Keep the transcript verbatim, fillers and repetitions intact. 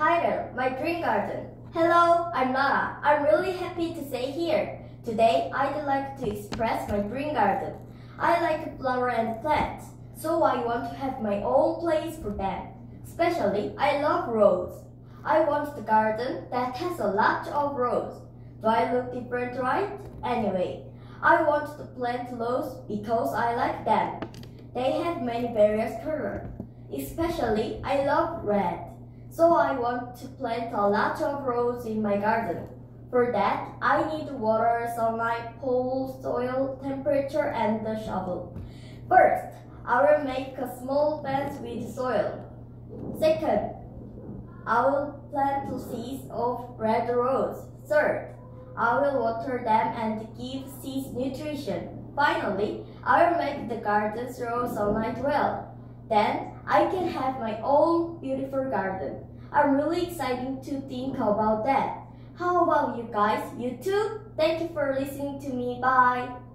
Hi there, my dream garden. Hello, I'm Lara. I'm really happy to stay here. Today, I'd like to express my dream garden. I like flower and plants, so I want to have my own place for them. Especially, I love roses. I want the garden that has a lot of roses. Do I look different, right? Anyway, I want to plant roses because I like them. They have many various colors. Especially, I love red. So I want to plant a lot of roses in my garden. For that, I need water, sunlight, pole, soil, temperature, and the shovel. First, I will make a small fence with soil. Second, I will plant seeds of red rose. Third, I will water them and give seeds nutrition. Finally, I will make the garden throw sunlight well. Then, I can have my own beautiful garden. I'm really excited to think about that. How about you guys? You too? Thank you for listening to me. Bye.